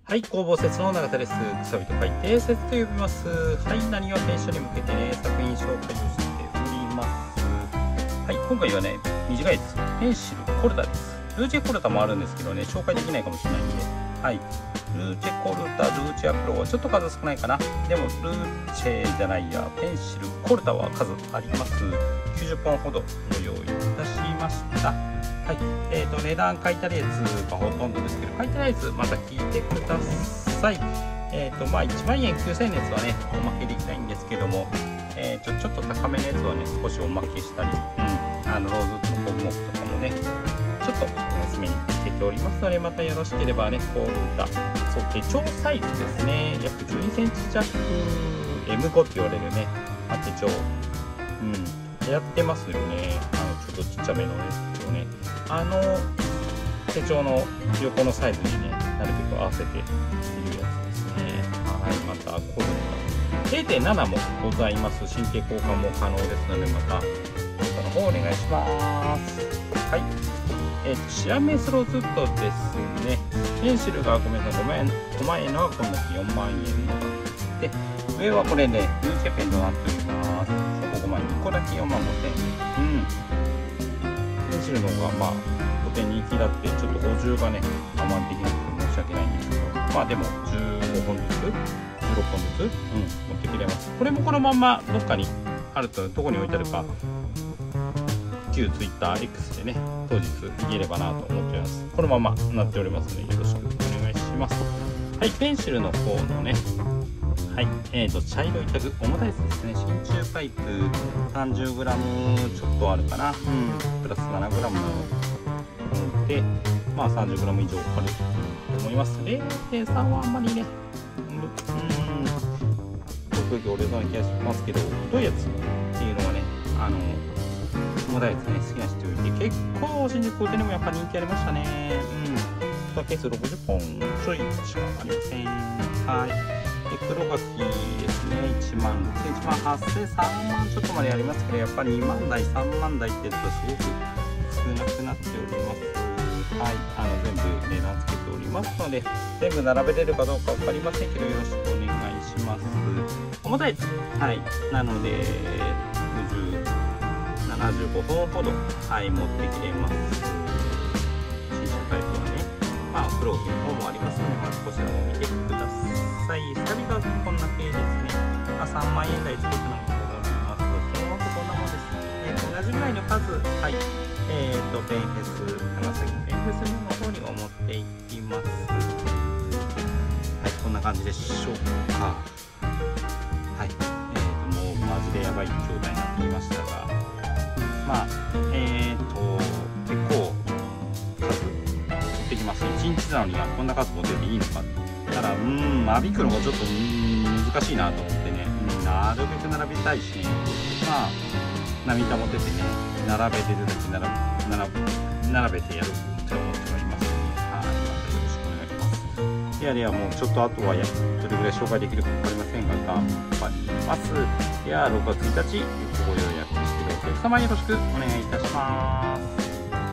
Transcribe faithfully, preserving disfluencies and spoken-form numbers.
はい、工房説の永田です。くさびと書いて説と呼びます。はい、なにわ編集に向けてね、作品紹介をしております。はい、今回はね、短いです。ペンシルコルダです。ルーチェコルダもあるんですけどね、紹介できないかもしれないんで、はい、ルーチェコルダ、ルーチェアプロはちょっと数少ないかな。でも、ルーチェじゃないや、ペンシルコルダは数あります。きゅうじゅっぽんほどご用意いたしました。はい、えーと、値段書いてあるやつがほとんどですけど、書いてないやつまた聞いてください。えーと、まあいちまんえんきゅうせんえんのやつはね、おまけできないんですけども、えーと、ちょっと高めのやつはね、少しおまけしたり、うん、あの、ローズウッドのコブモクとかもね、ちょっとお安めにつけておりますので、またよろしければね、こういった、そう、手帳サイズですね、約じゅうにセンチ弱、エムご って言われるね、手帳、うん、やってますよね。あの、ちょっとちっちゃめのね、手帳ね。あの手帳の横のサイズにね、なるべく合わせているやつですね。はい、またこれ れいてんなな もございます。神経交換も可能ですので、またこちらの方お願いします。はい、えーと、シアメスロズットですね。ペンシルがごめんなさい、ごまんえん、ごまんえんのはこんだけよんまんえんのがで、上はこれね、ルーチェペンとなっております。そこごまんえん、ここだけよんまんごせんえん。うん。ペンシルの方がまあとて人気だって、ちょっと補充がねあまりできなくて申し訳ないんですけど、まあでもじゅうごほんずつじゅうろっぽんずつ、うん、持ってくれます。これもこのまんまどっかにあると、どこに置いてあるか旧 ツイッターエックス でね当日言えればなと思っております。このままなっておりますのでよろしくお願いします。はい、ペンシルの方のね、はい、えーと、茶色いタグ、重たいやつですね。真鍮パイプ さんじゅうグラム ちょっとあるかな。うん、プラス ななグラム なので、まあ さんじゅうグラム 以上あると思います。れいてんさん はあんまりね、うん、時々折れそうな気がしますけど、太いやつっていうのはね、あの、重たいやつね、好きな人いて、結構新宿店でもやっぱ人気ありましたね。うん。ケースろくじゅっぽんちょいしかありません。はい。黒柿ですね、いちまんろくせん、いちまんはっせん、さんまんちょっとまでありますけど、やっぱりにまんだい、さんまんだいってやつはすごく少なくなっております。はい、あの全部値段つけておりますので、全部並べれるかどうか分かりませんけど、よろしくお願いします。重たいです。はい、なので、ろくじゅう、ななじゅうごほんほど、はい、持ってきれます。新車タイプはね、まあ、黒木の方もありますので、まずこちらも見てください。サビがこんな系ですね。まあ、さんまんえん台近くなると思います。基本はこんなもんです。えー、同じぐらいの数、はい。えーと、ペンフェス、長崎ペンフェスの方にも持っていきます。はい、こんな感じでしょうか。はい。えーと、もうマジでやばい状態になっていましたが、まあ、えーと、結構、数、持ってきました。いちにちなのにこんな数持ってていいのか。ただ、うーん、間引くのがちょっと、うーん、難しいなと思ってね、うん、なるべく並べたいし、ね、まあ、涙も出てね、並べれるだけ並べ、並べ、並べてやるって思ってはいますので、はい、またよろしくお願いします。ではではもうちょっとあとはや、どれぐらい紹介できるか分かりませんが、頑張ります。では、ろくがつついたち、ご予約しているお客様よろしくお願いいたします。